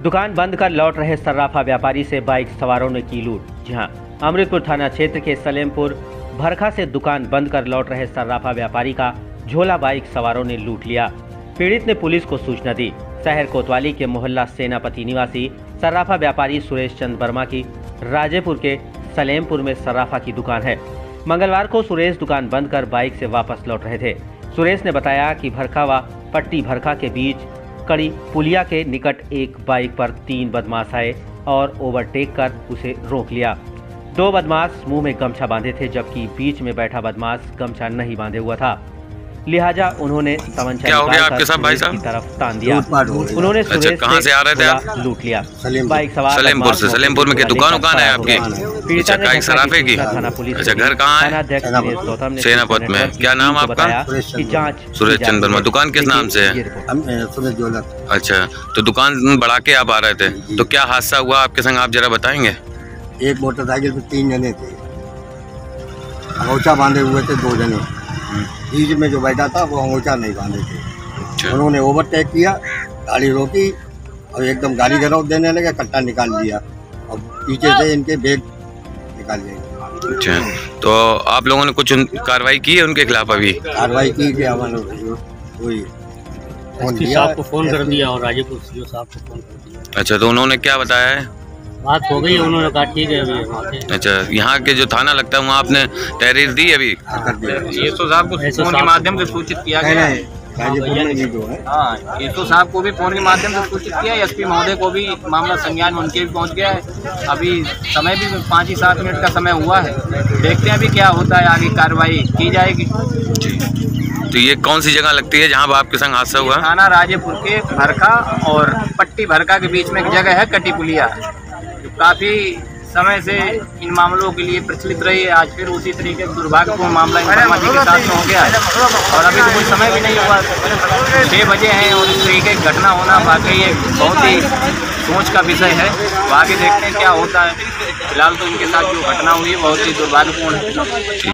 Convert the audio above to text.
दुकान बंद कर लौट रहे सर्राफा व्यापारी से बाइक सवारों ने की लूट। जी हां, अमृतपुर थाना क्षेत्र के सलेमपुर भरखा से दुकान बंद कर लौट रहे सर्राफा व्यापारी का झोला बाइक सवारों ने लूट लिया। पीड़ित ने पुलिस को सूचना दी। शहर कोतवाली के मोहल्ला सेनापति निवासी सर्राफा व्यापारी सुरेश चंद वर्मा की राजेपुर के सलेमपुर में सर्राफा की दुकान है। मंगलवार को सुरेश दुकान बंद कर बाइक से वापस लौट रहे थे। सुरेश ने बताया कि भरखा व पट्टी भरखा के बीच कड़ी पुलिया के निकट एक बाइक पर 3 बदमाश आए और ओवरटेक कर उसे रोक लिया। 2 बदमाश मुंह में गमछा बांधे थे, जबकि बीच में बैठा बदमाश गमछा नहीं बांधे हुआ था। लिहाजा उन्होंने तमंचा आपके साथ भाई साहब की तरफ तान दिया। उन्होंने सुरेश कहां से आ रहे थे आप? लूट लिया। बाइक सवार सलेमपुर से। सलेमपुर में क्या दुकान है आपकी? अच्छा, का सराफे की? अच्छा, घर कहाँ है? सेनापत में। क्या नाम आपका? सुरेश चंद वर्मा। दुकान किस नाम से है? अच्छा, तो दुकान बढ़ा के आप आ रहे थे, तो क्या हादसा हुआ आपके संग, आप जरा बताएंगे? एक मोटरसाइकिल पे 3 जने थे, अंगोछा बांधे हुए थे 2 जने। बीच में जो बैठा था वो अंगोछा नहीं बांधे थे। अच्छा। उन्होंने ओवरटेक किया, गाड़ी रोकी और एकदम गाड़ी गिराव देने लगे, कट्टा निकाल लिया और पीछे से इनके बैग निकाल लिए। अच्छा, तो आप लोगों ने कुछ कार्रवाई की है उनके खिलाफ? अभी कार्रवाई की कि वही फोन कर दिया और राजेपुर सीओ साहब को फोन कर दिया। अच्छा, तो उन्होंने क्या बताया है? बात हो गई, उन्होंने कहा ठीक है अभी। अच्छा, यहाँ के जो थाना लगता है वहाँ आपने तहरीर दी अभी? एसओ साहब को फोन के माध्यम से सूचित किया गया है। हाँ, एसओ साहब को भी फोन के माध्यम से सूचित किया है। एसपी महोदय को भी मामला संज्ञान में उनके भी पहुँच गया है। अभी समय भी 5 ही 7 मिनट का समय हुआ है। देखते हैं अभी क्या होता है, आगे कार्रवाई की जाएगी। तो ये कौन सी जगह लगती है जहाँ आपके संग हादसा हुआ? थाना राजेपुर के भरखा और पट्टी भरखा के बीच में एक जगह है कटी पुलिया, जो काफ़ी समय से इन मामलों के लिए प्रचलित रही है। आज फिर उसी तरीके का दुर्भाग्यपूर्ण मामला इंफॉर्मा जी के साथ में हो गया है और अभी तो कोई समय भी नहीं हुआ। 6 बजे हैं और इस तरीके की घटना होना वाकई एक बहुत ही सोच का विषय है। तो आगे देखते हैं क्या होता है। फिलहाल तो इनके साथ जो घटना हुई है बहुत ही दुर्भाग्यपूर्ण है।